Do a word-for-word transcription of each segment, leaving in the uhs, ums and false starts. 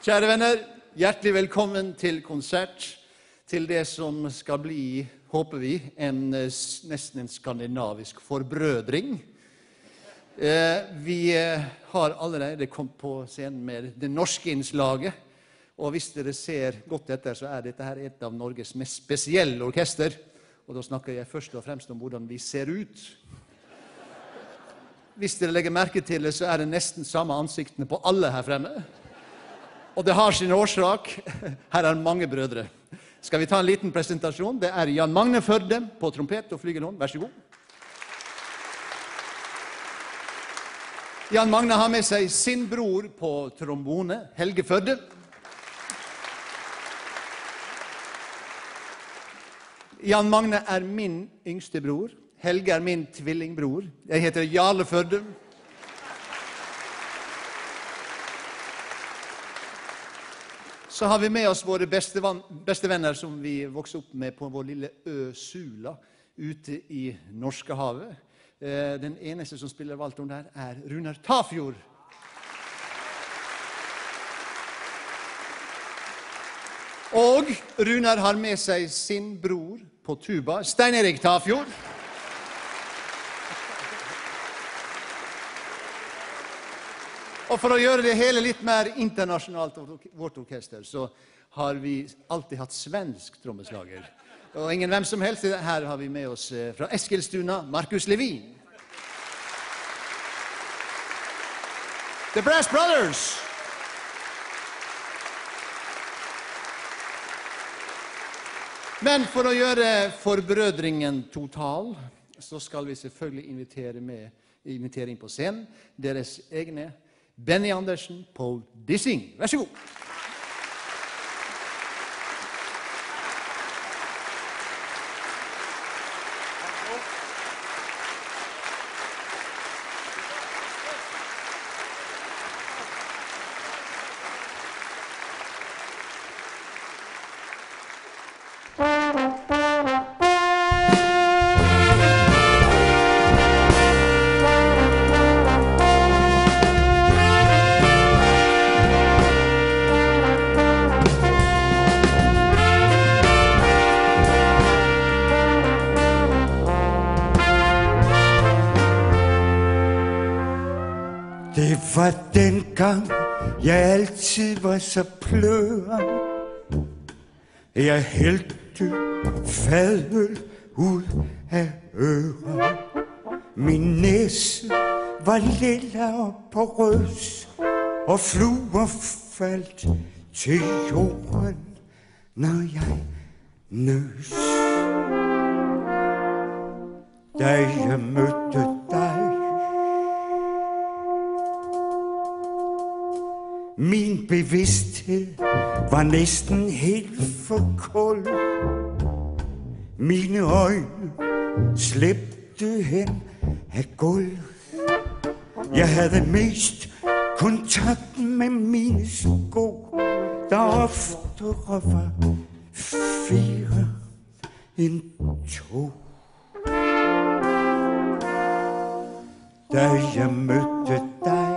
Kjære venner, hjertelig velkommen til konsert, til det som skal bli, håper vi, en, nesten en skandinavisk forbrødring. Eh, vi har allerede kommet på scenen med det norske innslaget, og hvis dere ser godt etter, så er dette her et av Norges mest spesielle orkester, og da snakker jeg først og fremst om hvordan vi ser ut. Hvis dere legger merke til det, så er det nesten samme ansiktene på alle her fremme. Og det har sin årsak. Her er mange brødre. Skal vi ta en liten presentasjon? Det er Jan Magne Førde på trompet og flygelhorn. Vær så god. Jan Magne har med seg sin bror på trombone, Helge Førde. Jan Magne er min yngste bror. Helge er min tvillingbror. Jeg heter Jarle Førde. Så har vi med oss våre beste, beste venner som vi vokste opp med på vår lille ø Sula ute i Norskehavet. Den eneste som spiller valthorn der er Runar Tafjord. Og Runar har med seg sin bror på tuba, Stein Erik Tafjord. Og for å gjøre det hele litt mer internasjonalt vårt orkester, så har vi alltid hatt svensk trommeslager. Og ingen hvem som helst, her har vi med oss fra Eskilstuna, Marcus Levin. The Brass Brothers! Men for å gjøre forbrødringen total, så skal vi selvfølgelig invitere, med, invitere inn på scenen deres egne Benny Andersen, Paul Dissing. Vær så god. Det var dengang, jeg altid var så pløren. Jeg hældte fadøl ud af øren. Min næse var lilla og porøs, og fluer faldt til jorden, når jeg nøs. Da jeg mødte dig, min bevidsthed var næsten helt for kold. Mine øjne slæbte hen af gulvet. Jeg havde mest kontakt med mine sko, der oftere var fire end to. Da jeg mødte dig,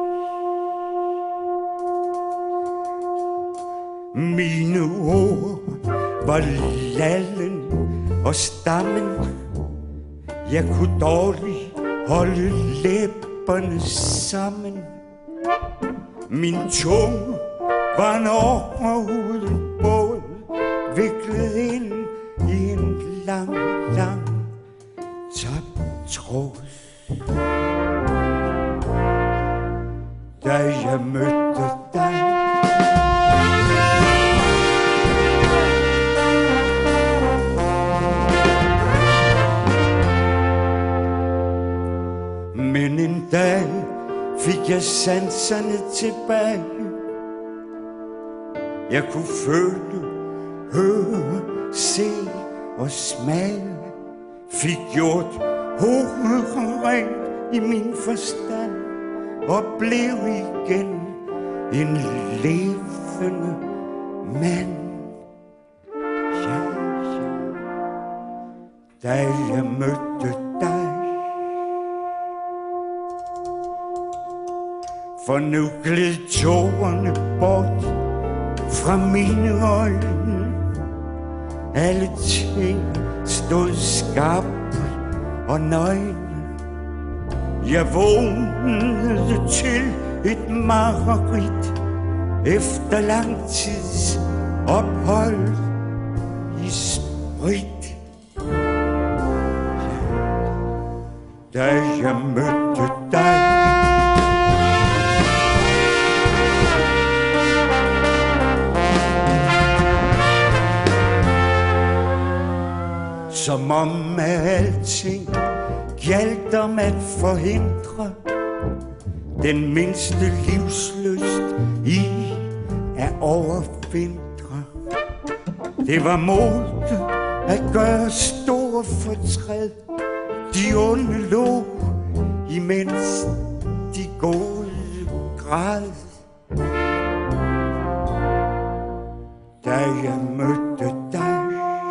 mine ord var lallen og stammen. Jeg kunne dårligt holde læberne sammen. Min tunge var en overhuden båd, viklet ind i en lang, lang tabt tråd. Da jeg mødte dig, men en dag fik jeg sanserne tilbage. Jeg kunne føle, høre, se og smage. Fik gjort hovedet rent i min forstand, og blev igen en levende mand. Ja, ja, da jeg mødte dig, For nu gled tårerne bort fra mine øjne. Alle ting stod skarpt og nøgne. Jeg vågnede til et mareridt efter lang tids ophold i sprit. Da jeg mødte dig, som om alting gjaldt om at forhindre den mindste livslyst i at overvintre. Det var modet at gøre store fortræd. De onde lå, imens de gode græd. Da jeg mødte dig,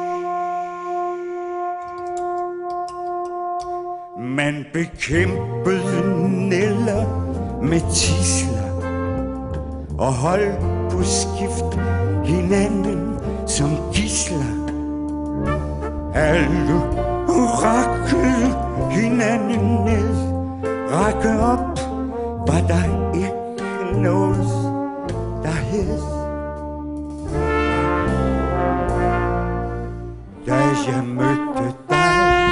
man bekæmpede næller med tidsler og holdt på skift hinanden som gidsler. Alle rakkede hinanden ned, rakke op, var der ikke noget, der hed. Da jeg mødte dig,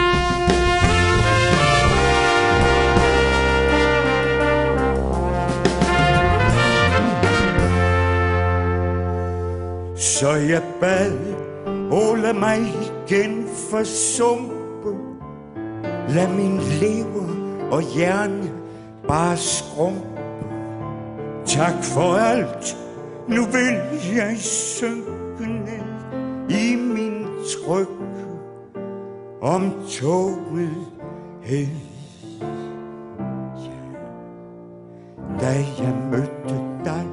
så jeg bad, åh lad mig igen forsumpe. Lad min lever og hjerne bare skrumpe. Tak for alt, nu vil jeg synke ned i min trygge om tålmodighed. Da jeg mødte dig,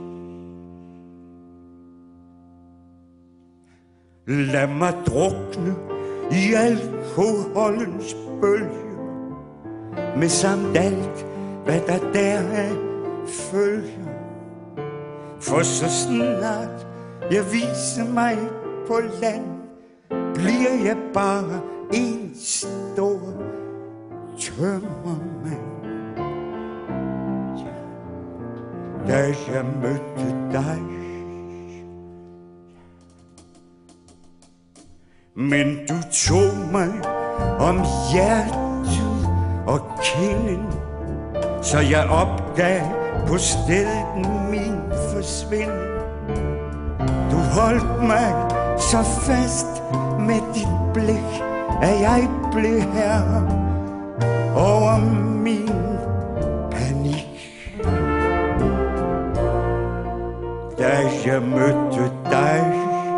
lad mig drukne i alkoholens bølge, med samt alt, hvad der deraf følger. For så snart jeg viser mig på land, bliver jeg bare en stor tømmermand. Da jeg mødte dig, men du tog mig om hjertet og kinden, så jeg opgav på stedet min forsvinden. Du holdt mig så fast med dit blik, at jeg blev herre over min panik. Da jeg mødte dig,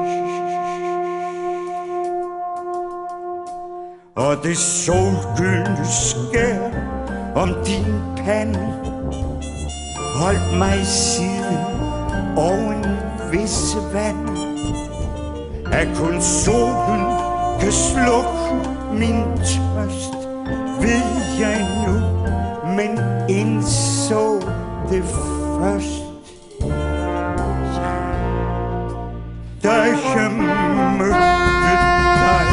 og det solgyldne skær om din pande holdt mig siden oven visse vand. At kun solen kan slukke min tørst, ved jeg nu, men indså det først, da jeg mødte dig.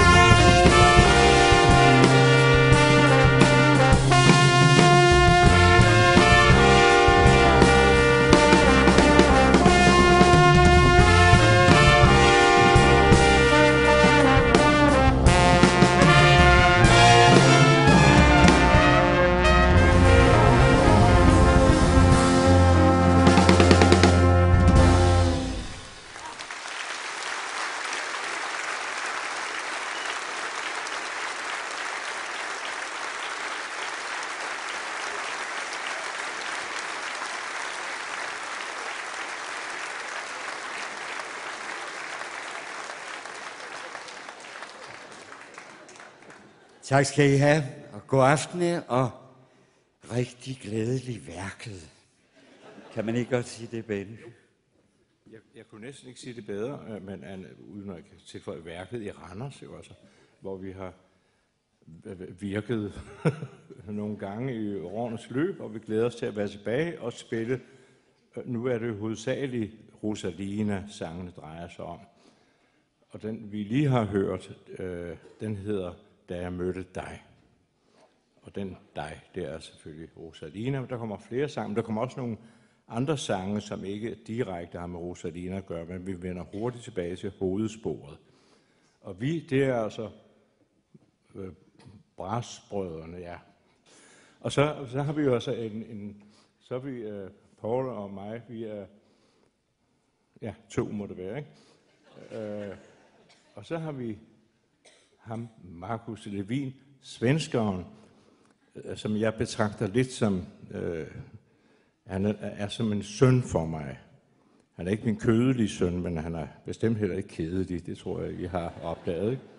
Tak skal I have, og god aften, og rigtig glædelig værket. Kan man ikke godt sige det, Benny? Jeg, jeg kunne næsten ikke sige det bedre, men uden at tilføje værket i Randers, jo, altså, hvor vi har virket nogle gange i årenes løb, og vi glæder os til at være tilbage og spille. Nu er det hovedsageligt Rosalina, sangene drejer sig om. Og den, vi lige har hørt, øh, den hedder Da jeg mødte dig. Og den dig, det er selvfølgelig Rosalina. Der kommer flere sange, der kommer også nogle andre sange, som ikke direkte har med Rosalina at gøre, men vi vender hurtigt tilbage til hovedsporet. Og vi, det er altså øh, Brassbrødrene, ja. Og så, så har vi jo altså en, en så er vi, øh, Paul og mig, vi er, ja, to må det være, ikke? Øh, og så har vi ham, Markus Levin, svenskeren, øh, som jeg betragter lidt som, øh, han er, er som en søn for mig. Han er ikke min kødelige søn, men han er bestemt heller ikke kedelig. Det tror jeg, I har opdaget, ikke?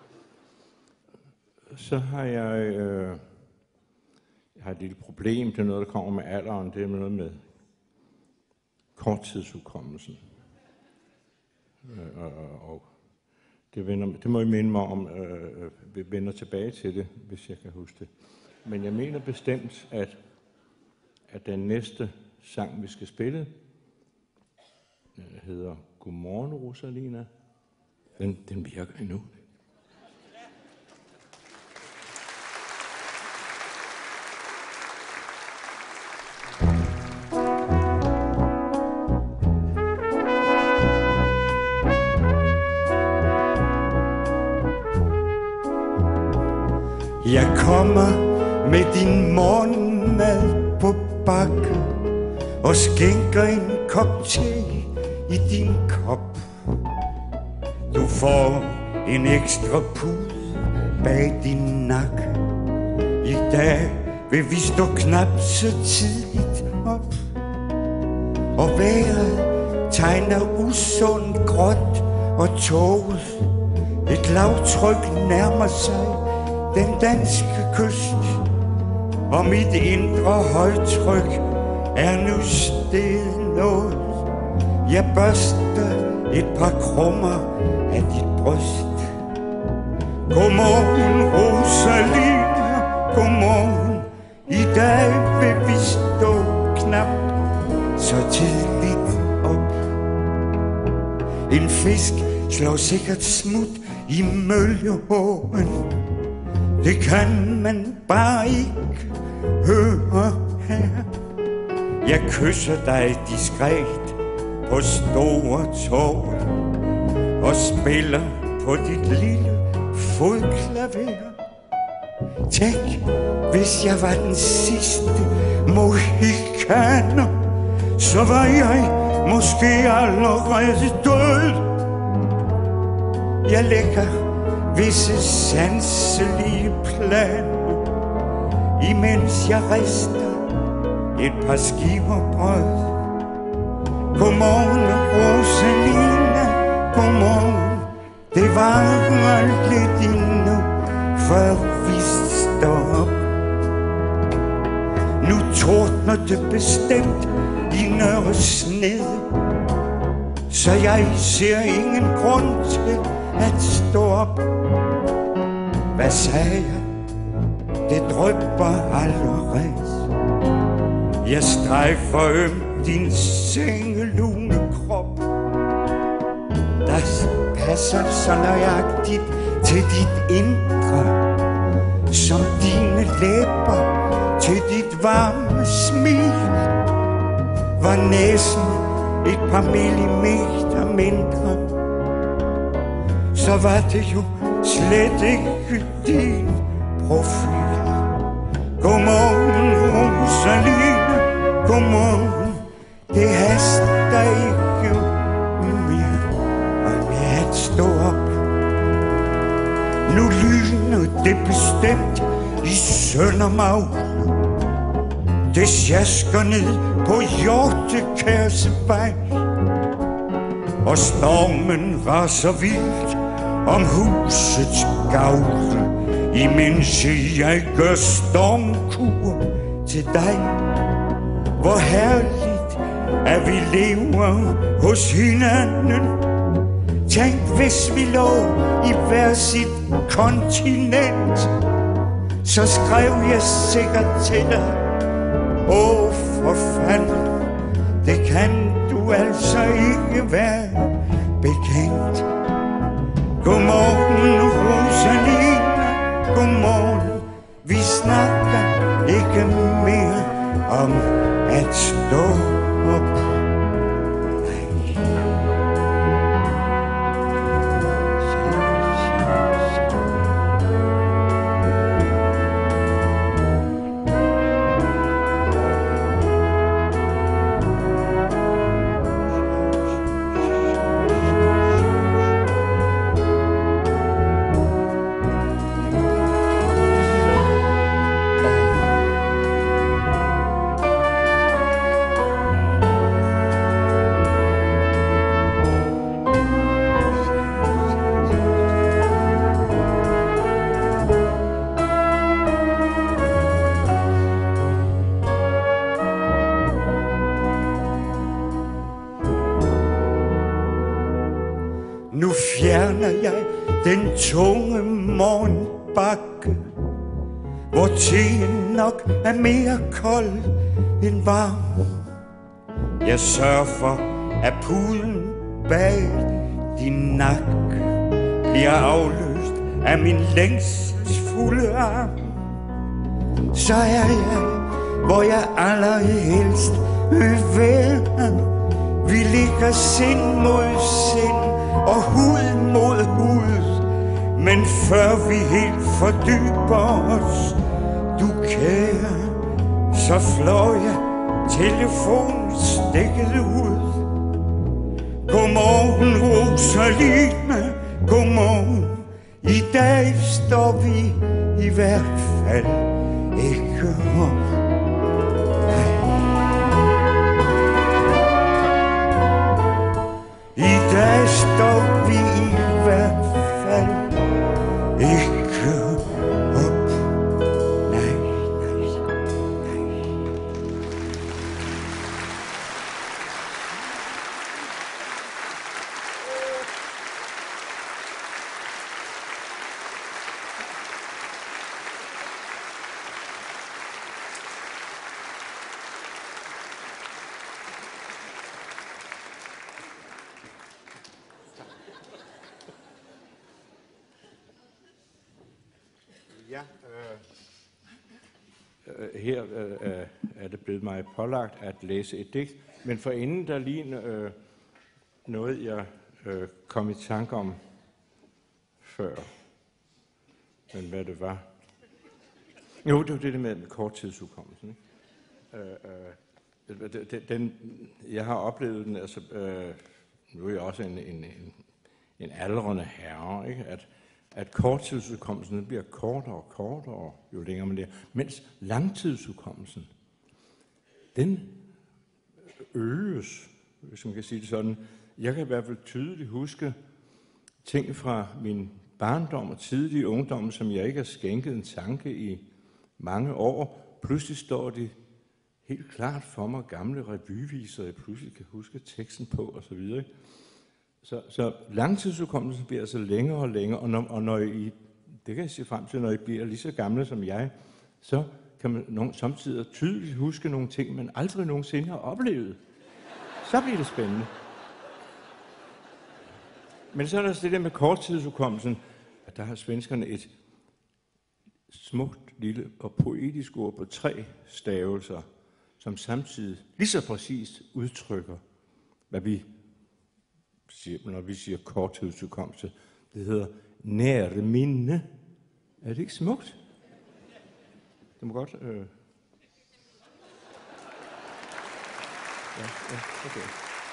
Så har jeg, øh, jeg har et lille problem. Det er noget, der kommer med alderen. Det er noget med korttidshukommelsen. Øh, og, og det, vender, det må I minde mig om. Øh, vi vender tilbage til det, hvis jeg kan huske det. Men jeg mener bestemt, at, at den næste sang, vi skal spille, hedder Godmorgen, Rosalina. Den, den virker endnu. Jeg kommer med din morgenmad på bakke og skænker en kop te i din kop. Du får en ekstra pude bag din nakke. I dag vil vi stå knap så tidligt op, og vejret tegner usund gråt og tåget. Et lavtryk nærmer sig den danske kyst, og mit indre højtryk er nu steget noget. Jeg børster et par krummer af dit bryst. Godmorgen, Rosalina, godmorgen. I dag vil vi stå knap så tidligt op. En fisk slår sikkert smut i mølleåen. Det kan man bare ikke høre her. Jeg kysser dig diskret på store tår og spiller på dit lille fodklaver. Tænk, hvis jeg var den sidste mohikaner, så var jeg måske allerede død. Jeg lægger visse sanselige planer, imens jeg rister et par skiver brød. Godmorgen, Rosalina, godmorgen. Det var alt lidt endnu, før vi står op. Nu tordner det bestemt i Nørre Snede, så jeg ser ingen grund til at stå op. Hvad sagde jeg? Det drypper allerede. Jeg strejfer øm din sengelune krop, der passer så nøjagtigt til dit indre, som dine læber til dit varme smil. Var næsen et par millimeter mindre, så var det jo slet ikke din profil. Godmorgen, Rosalina, godmorgen. Det haster ikke mere med at stå op. Nu lyner det bestemt i Søndermagle. Det sjasker ned på Hjortekærsevej, og stormen raser vildt om husets gavle, imens jeg gør stormkur til dig. Hvor herligt, at vi lever hos hinanden. Tænk, hvis vi lå i hver sit kontinent, så skrev jeg sikkert til dig. Åh, for fanden, det kan du altså ikke være bekendt. Godmorgen, Rosaline, godmorgen. Vi snakker ikke mere om at stå op. Nu fjerner jeg den tunge morgenbakke, hvor teen nok er mere kold end varm. Jeg sørger for, at puden bag din nakke bliver afløst af min længselsfulde arm. Så er jeg, hvor jeg allerhelst vil være. Vi ligger sind mod sind og hud mod hud, men før vi helt fordyber os, du kære, så flår jeg telefonstikket ud. Godmorgen, Rosaline, godmorgen. I dag står vi i hvert fald ikke op. I dag står vi i hvert fald ikke op. Nej, nej, nej. Ja, øh, her øh, er det blevet mig pålagt at læse et digt, men forinden der lige øh, noget, jeg øh, kom i tanke om før, men hvad det var. Jo, det var det med korttidsudkommelsen. Øh, øh, den, jeg har oplevet den, altså, øh, nu er jeg også en, en, en, en aldrende herre, ikke? At at korttidsudkommelsen bliver kortere og kortere, jo længere man er, mens langtidsudkommelsen, den øges, hvis man kan sige det sådan. Jeg kan i hvert fald tydeligt huske ting fra min barndom og tidlige ungdom, som jeg ikke har skænket en tanke i mange år. Pludselig står de helt klart for mig, gamle revyviser, jeg pludselig kan huske teksten på osv. Så, så langtidsudkommelsen bliver altså længere og længere, og når, og når I, det kan jeg se frem til, når I bliver lige så gamle som jeg, så kan man nogle, samtidig tydeligt huske nogle ting, man aldrig nogensinde har oplevet. Så bliver det spændende. Men så er der det der med korttidsudkommelsen, at der har svenskerne et smukt, lille og poetisk ord på tre stavelser, som samtidig lige så præcist udtrykker, hvad vi siger, når vi siger korttidsudkommelse. Det hedder nærminde. Er det ikke smukt? Det må godt... Øh... Ja, ja, okay.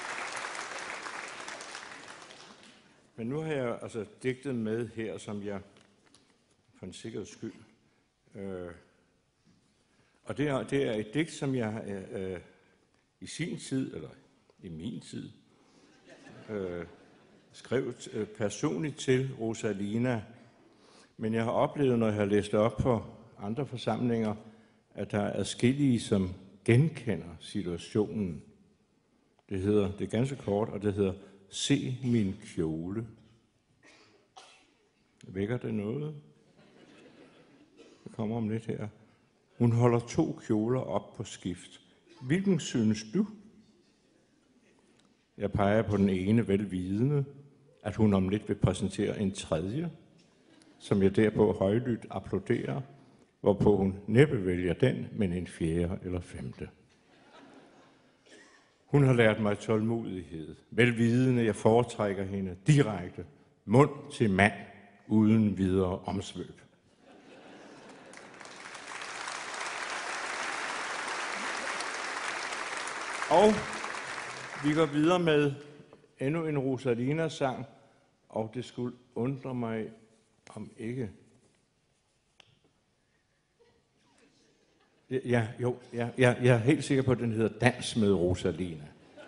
Men nu har jeg altså digtet med her, som jeg for en sikkerheds skyld. Øh... Og det er, det er et digt, som jeg øh, i sin tid, eller i min tid, øh, skrev øh, personligt til Rosalina. Men jeg har oplevet, når jeg har læst op på andre forsamlinger, at der er adskillige, som genkender situationen. Det hedder, det er ganske kort, og det hedder Se min kjole. Vækker det noget? kommer om lidt her. Hun holder to kjoler op på skift. Hvilken synes du? Jeg peger på den ene velvidende, at hun om lidt vil præsentere en tredje, som jeg derpå højlydt applauderer, hvorpå hun næppe vælger den, men en fjerde eller femte. Hun har lært mig tålmodighed, velvidende, jeg foretrækker hende direkte, mund til mand, uden videre omsvøb. Og vi går videre med endnu en Rosalina-sang, og det skulle undre mig, om ikke... Ja, jo, ja, ja, jeg er helt sikker på, at den hedder Dans med Rosalina.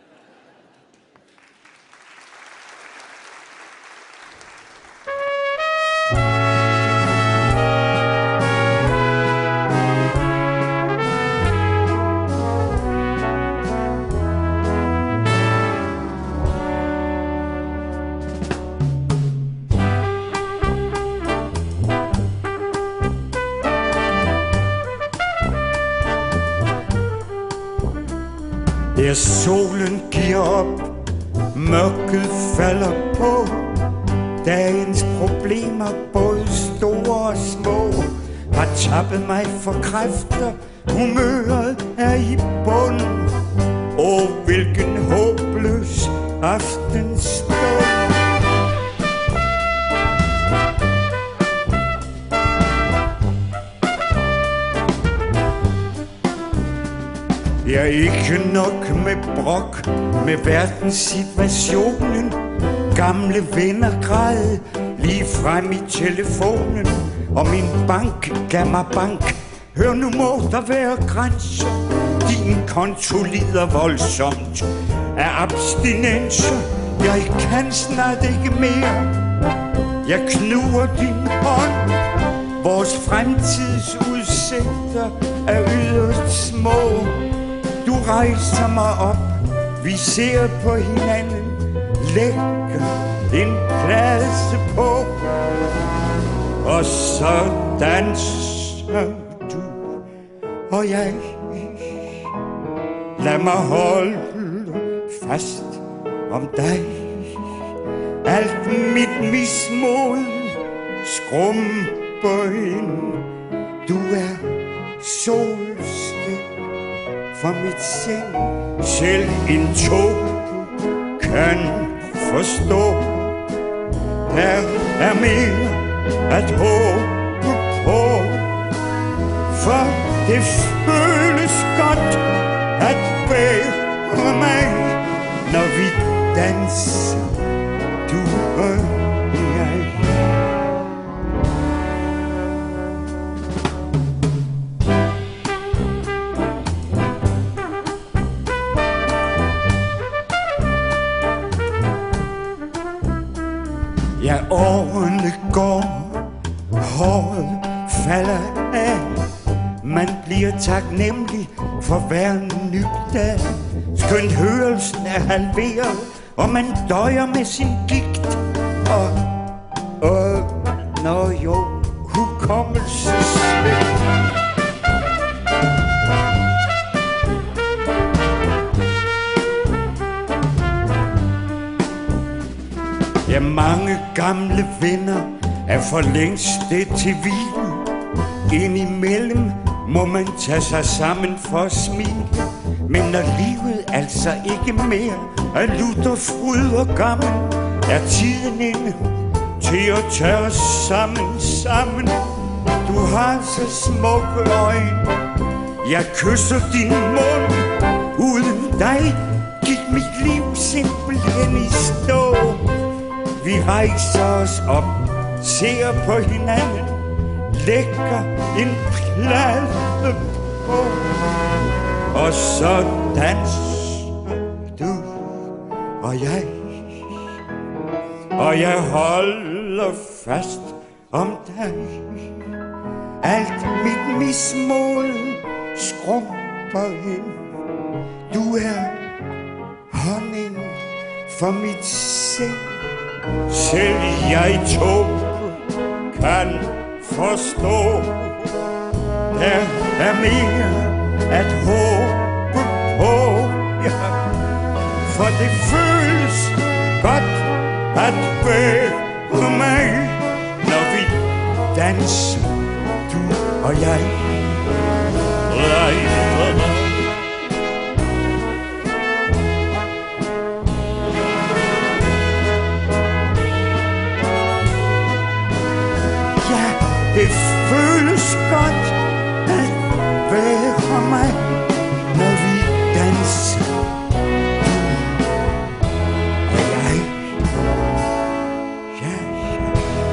Der solen giver op, mørket falder på, dagens problemer, både store og små, har tappet mig for kræfter, humøret er i bunden. Åh, hvilken håbløs aftenstund. Jeg er ikke nok med brok, med verdenssituationen. Gamle venner græd lige frem i telefonen, og min bank gav mig bank. Hør, nu må der være grænser. Din konto lider voldsomt af abstinenser. Jeg kan snart ikke mere. Jeg knuger din hånd. Vores fremtidsudsigter er yderst små. Du rejser mig op, vi ser på hinanden, lægger en plads på, og så danser du og jeg. Lad mig holde fast om dig. Alt mit mismod skrumper ind. Du er solstik for mit sind. Selv en tåbe kan forstå. Der er mere at håbe på, for det føles godt at bære mig, når vi danser, du og jeg. Ja, årene går, håret falder af. Man bliver taknemmelig for hver ny dag. Skønt hørelsen er halveret, og man døjer med sin gigt. Og, og, nå jo, hukommelsesvigt. Ja, mange gamle venner er for længst det til hvile. Indimellem må man tage sig sammen for at smile. Men når livet altså ikke mere er lutter fryd og gammel, er tiden inde til at tage os sammen, sammen. Du har så smukke øjne, jeg kysser din mund. Uden dig gik mit liv simpelthen i stå. Vi rejser os op, ser på hinanden, lægger en plade på, og så danser du og jeg. Og jeg holder fast om dig. Alt mit mismod skrumper ind. Du er honning for mit sind. Selv jeg tåbe kan forstå. her er mere at håbe på, ja. For det føles godt at være mig, når vi danser, du og jeg. Ja, det føles godt at være mig, når vi danser, du og jeg. Ja, ja.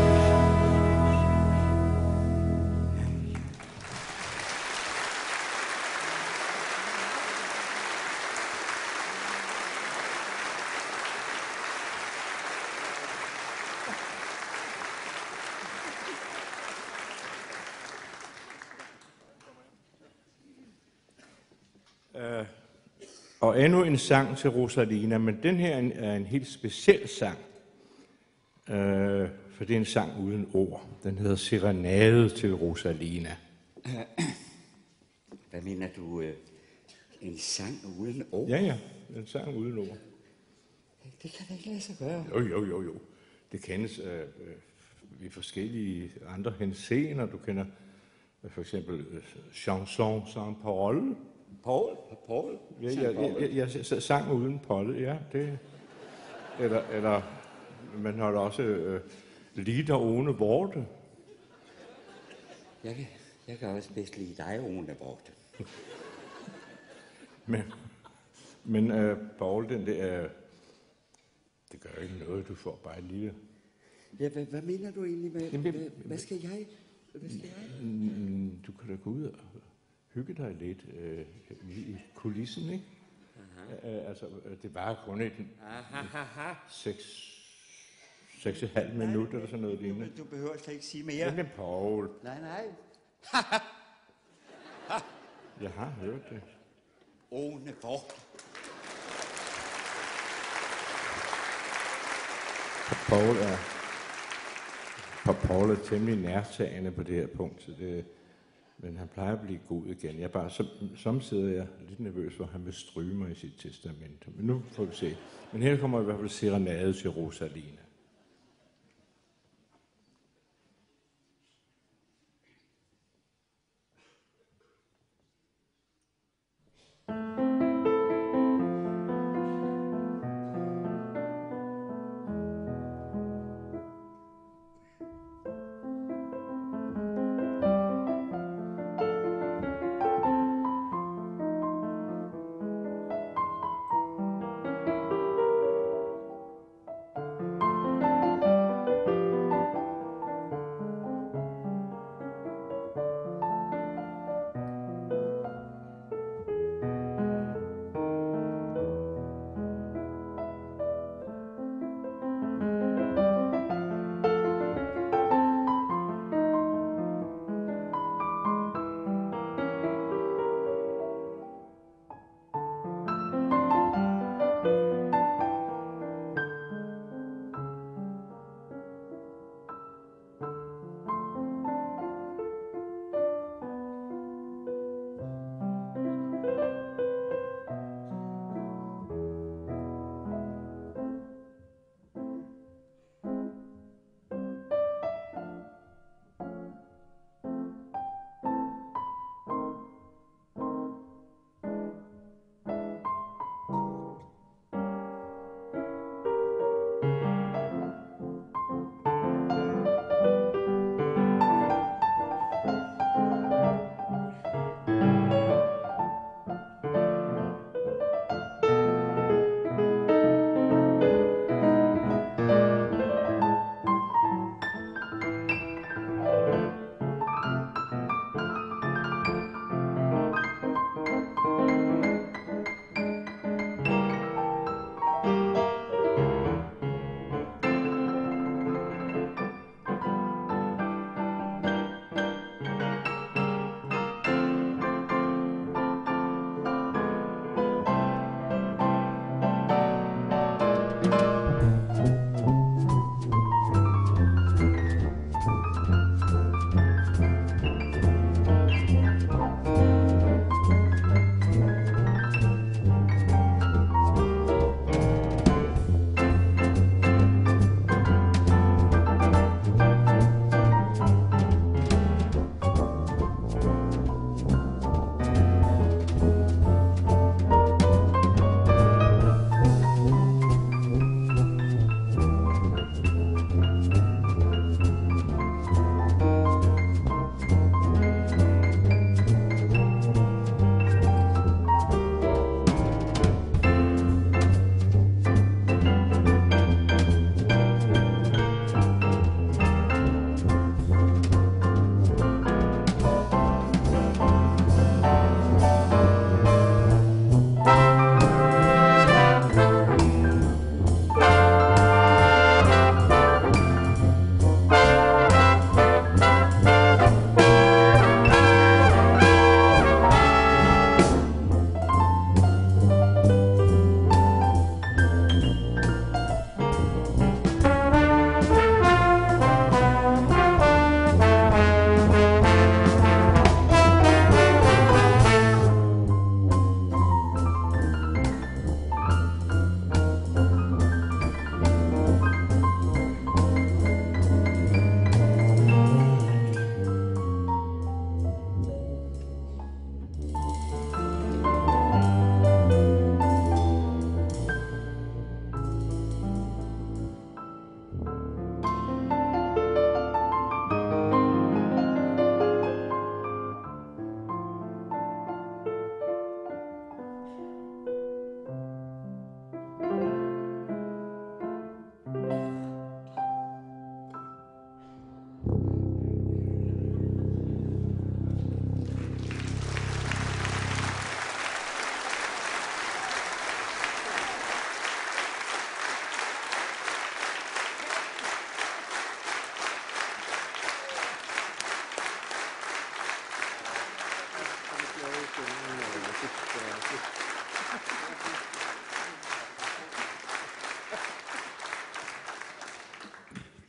Uh, og endnu en sang til Rosalina, men den her er en, er en helt speciel sang, uh, for det er en sang uden ord. Den hedder Serenade til Rosalina. Hvad mener du? Øh, en sang uden ord? Ja, ja, en sang uden ord. Det kan da ikke lade sig gøre. Jo, jo, jo, jo. Det kendes øh, øh, i forskellige andre henseender. Du kender øh, for eksempel øh, chanson sans parole. Paul? Paul? Ja, jeg, jeg, jeg, jeg sang uden Polle, ja. Det. Eller, eller man har da også øh, lieder ohne Worte. Jeg kan, jeg kan også bedst lide dig ohne Worte. Men, men øh, Paul, den der, øh, det gør ikke noget, du får bare et lille... Ja, hvad, hvad mener du egentlig med, Jamen, hvad, hvad skal jeg? Hvad skal jeg? Mm, Du kan da gå ud og hygge dig lidt øh, i kulissen, ikke? Uh, altså, det var kun et seks, seks og halv minut eller sådan noget lignende. Du behøver slet ikke sige mere. Men Paul, Nej, nej. jeg har hørt det. Ohne Worte. Paul er, Paul er temmelig nærtagende på det her punkt, så det, men han plejer at blive god igen. Jeg er bare, som, samtidig er jeg lidt nervøs, hvor han vil stryge mig i sit testament. Men nu får vi se. Men her kommer i hvert fald Serenade til Rosalina.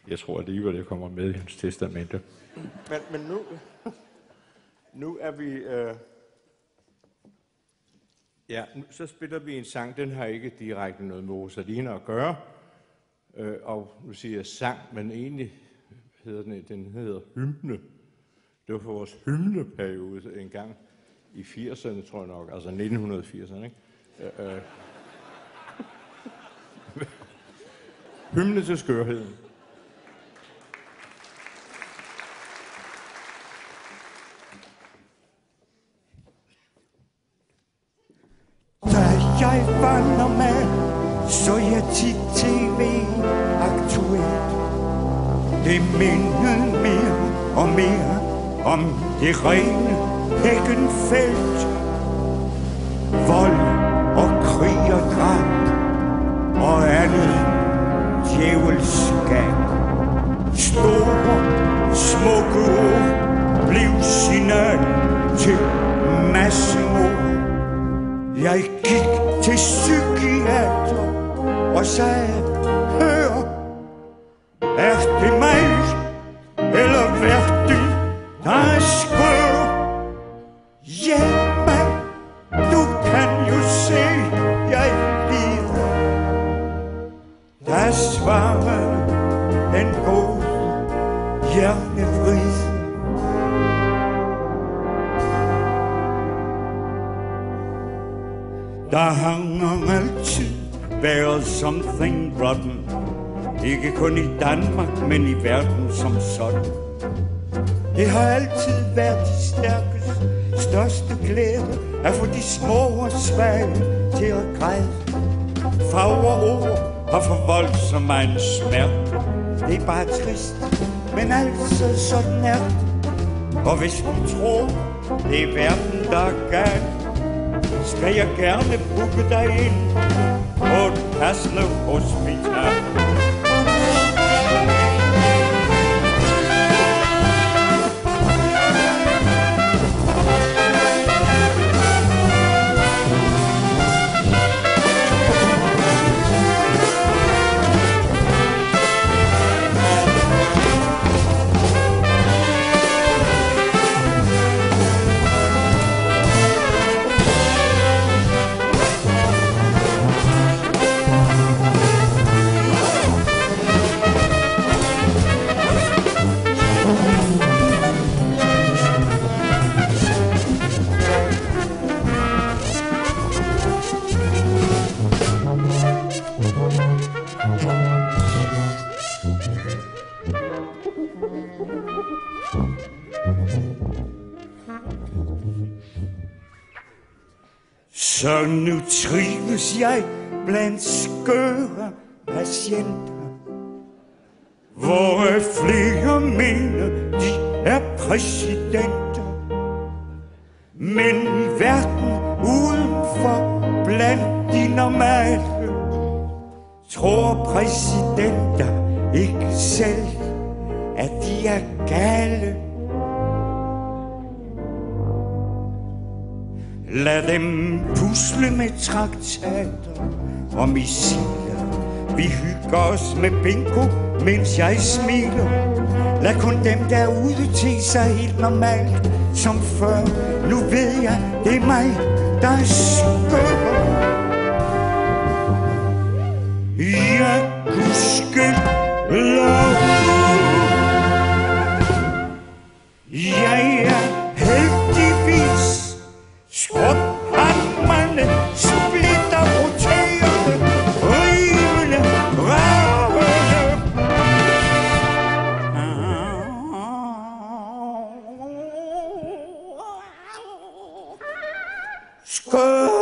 Jeg tror alligevel, det kommer med i hans testamente. Men, men nu, nu er vi... Øh Ja, så spiller vi en sang, den har ikke direkte noget med Rosalina at gøre. Øh, og nu siger jeg sang, men egentlig hedder den, den hedder hymne. Det var for vores hymneperiode en gang i firserne, tror jeg nok, altså nitten firserne, ikke? Øh, øh. Hymne til skørheden. Jeg vandrer med, så jeg tit tv aktuelt. Det mindede mere og mere om det rene Hækkenfelt. Vold og krig og drab og andet djævelskab. Store, smukke ord blev signal til massemord. Jeg gik til psykiater og sagde, hør, er det mig, eller verden, der er skør? Hjælp mig, du kan jo se, jeg lider. Der svarede den gode hjertefrid. Der har altid været something rotten. Ikke kun i Danmark, men i verden som sådan. Det har altid været de stærkes største glæde at få de små og svage til at græde. Fagre ord har for voldsom en smerte. Det er bare trist, men altså sådan er det. Og hvis du tror, det er verden, der er galt, skal jeg gerne booke dig ind på et passende hospital. Så nu trives jeg blandt skøre patienter, hvor flere mener, de er præsidenter. Men i verden udenfor blandt de normale, tror præsidenter ikke selv, at de er gale. Lad dem pusle med traktater og missiler. Vi hygger os med bingo, mens jeg smiler. Lad kun dem derude te sig helt normalt som før. Nu ved jeg, det er mig, der er skør. Jeg kuske lov. Jeg er heldigvis skrubhammerne, splitter, roterende, rivende, ravende. Skør.